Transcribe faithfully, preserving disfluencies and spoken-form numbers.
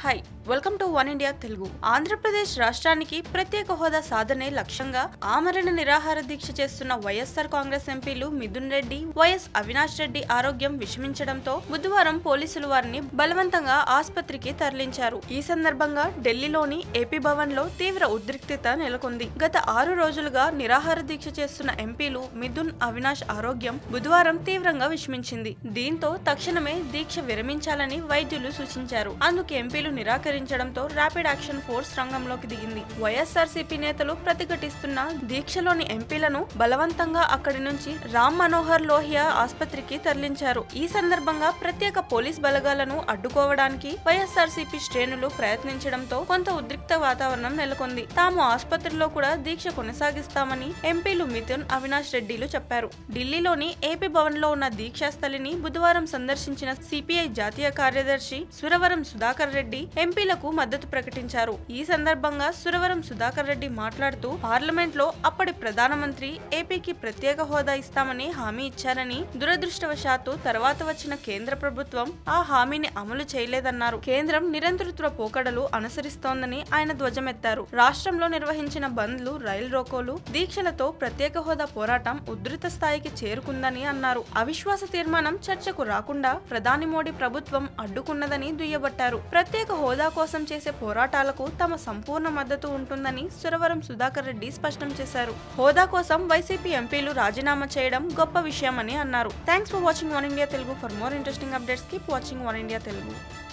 Hi welcome to One India Telugu. Andhra Pradesh రాష్ట్రానికి ప్రత్యేక హోదా సాధనే లక్ష్యంగా ఆమరణ నిరాహార దీక్ష చేస్తున్న వైఎస్ఆర్ కాంగ్రెస్ ఎంపీలు మిథున్ రెడ్డి, వైఎస్ అవినాష్ రెడ్డి ఆరోగ్యం విషమించడంతో బుధవారం పోలీసులు వారిని బలవంతంగా ఆసుపత్రికి తరలించారు. ఈ సందర్భంగా ఢిల్లీలోని ఏపీ భవన్ లో తీవ్ర ఉద్రిక్తత నెలకొంది. గత ఆరు రోజులుగా నిరాహార దీక్ష చేస్తున్న ఎంపీలు మిథున్, అవినాష్ ఆరోగ్యం బుధవారం తీవ్రంగా విషమించింది. దీంతో తక్షణమే దీక్ష విరమించాలని వైద్యులు సూచించారు. అందుకు ఎంపీలు నిరాకరించడంతో ర్యాపిడ్ యాక్షన్ ఫోర్స్ రంగంలోకి దిగింది. వైఎస్ఆర్సీపీ నేతలు ప్రతిఘటిస్తున్న దీక్షలోని ఎంపీలను బలవంతంగా అక్కడి నుంచి రామ్ మనోహర్ లోహియా ఆసుపత్రికి తరలించారు. ఈ సందర్భంగా ప్రత్యేక పోలీస్ బలగాలను అడ్డుకోవడానికి వైఎస్ఆర్సీపీ శ్రేణులు ప్రయత్నించడంతో కొంత ఉద్రిక్త వాతావరణం నెలకొంది. తాము ఆసుపత్రిలో కూడా దీక్ష కొనసాగిస్తామని ఎంపీలు మిథున్, అవినాష్ రెడ్డిలు చెప్పారు. ఢిల్లీలోని ఏపీ భవన్ లో ఉన్న దీక్షా స్థలిని బుధవారం సందర్శించిన సిపిఐ జాతీయ కార్యదర్శి సురవరం సుధాకర్ రెడ్డి ఎంపీలకు మద్దతు ప్రకటించారు. ఈ సందర్భంగా సురవరం సుధాకర్ రెడ్డి మాట్లాడుతూ పార్లమెంట్ లో అప్పటి ప్రధానమంత్రి ఏపీకి ప్రత్యేక హోదా ఇస్తామని హామీ ఇచ్చారని, దురదృష్టవశాత్తు తర్వాత వచ్చిన కేంద్ర ప్రభుత్వం ఆ హామీని అమలు చేయలేదన్నారు. కేంద్రం నిరంతృత్వ పోకడలు అనుసరిస్తోందని ఆయన ధ్వజమెత్తారు. రాష్ట్రంలో నిర్వహించిన బంద్లు, రైలు రోకోలు, దీక్షలతో ప్రత్యేక హోదా పోరాటం ఉధృత స్థాయికి చేరుకుందని అన్నారు. అవిశ్వాస తీర్మానం చర్చకు రాకుండా ప్రధాని మోడీ ప్రభుత్వం అడ్డుకున్నదని దుయ్యబట్టారు. ప్రత్యేక హోదా కోసం చేసే పోరాటాలకు తమ సంపూర్ణ మద్దతు ఉంటుందని సురవరం సుధాకర్ రెడ్డి స్పష్టం చేశారు. హోదా కోసం వైసీపీ ఎంపీలు రాజీనామా చేయడం గొప్ప విషయమని అన్నారు. Thanks for watching One India Telugu. For more interesting updates keep watching One India Telugu.